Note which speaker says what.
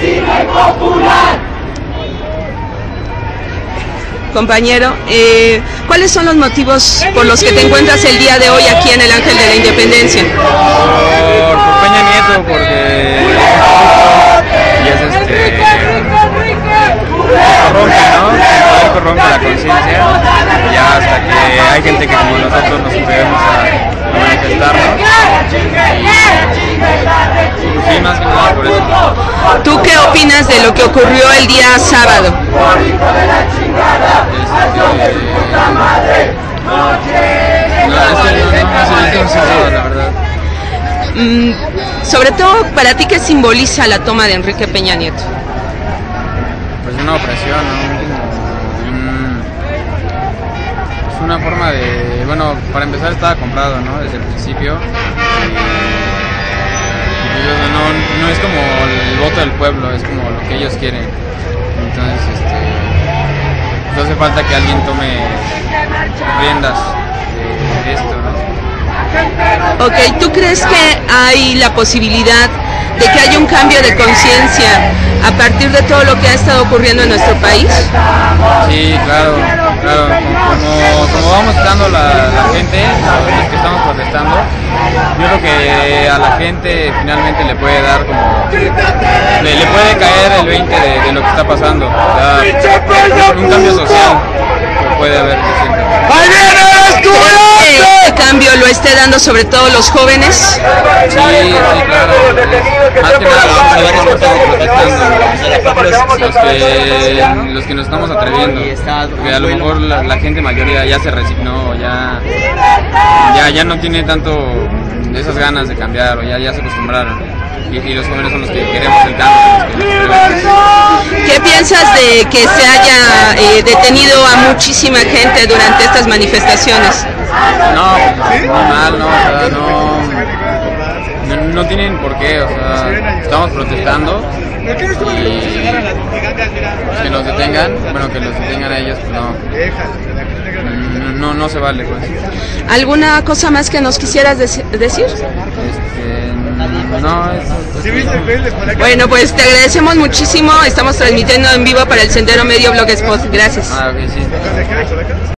Speaker 1: Compañero, ¿cuáles son los motivos por los que te encuentras el día de hoy aquí en el Ángel de la Independencia?
Speaker 2: Por Peña Nieto, porque y es corrompe, ¿no? El poder corrompe la conciencia, ya hasta que hay gente que como nosotros nos atrevemos a manifestarnos. Sí, más que nada por eso.
Speaker 1: ¿Tú qué opinas de lo que ocurrió el día sábado?
Speaker 2: La verdad.
Speaker 1: Sobre todo, ¿para ti qué simboliza la toma de Enrique Peña Nieto?
Speaker 2: Pues una opresión, ¿no? Es una forma de, bueno, para empezar estaba comprado, ¿no? Desde el principio. No es como el voto del pueblo, es como lo que ellos quieren. Entonces, pues hace falta que alguien tome riendas de esto, ¿no?
Speaker 1: Ok, ¿tú crees que hay la posibilidad de que haya un cambio de conciencia a partir de todo lo que ha estado ocurriendo en nuestro país?
Speaker 2: Sí, claro. Como vamos estando la gente, los que estamos protestando, yo creo que a la gente finalmente le puede dar como, le puede caer el 20 de lo que está pasando, o sea, un cambio social que puede haber.
Speaker 1: ¿Qué cambio lo esté dando sobre todo los jóvenes?
Speaker 2: Sí, claro. Más que nada los que nos estamos atreviendo, porque a lo mejor la gente mayoría ya se resignó, ya no tiene tanto esas ganas de cambiar, o ya se acostumbraron. Y los jóvenes son los que queremos el cambio.
Speaker 1: ¿Qué piensas de que se haya detenido a muchísima gente durante estas manifestaciones?
Speaker 2: No, muy mal, no, o sea, no tienen por qué, o sea, estamos protestando y que los detengan, bueno, que los detengan a ellos, pues no se vale, pues.
Speaker 1: ¿Alguna cosa más que nos quisieras decir?
Speaker 2: No,
Speaker 1: Bueno, pues te agradecemos muchísimo, estamos transmitiendo en vivo para el Sendero Medio Blogspot, gracias.
Speaker 2: Ok, sí.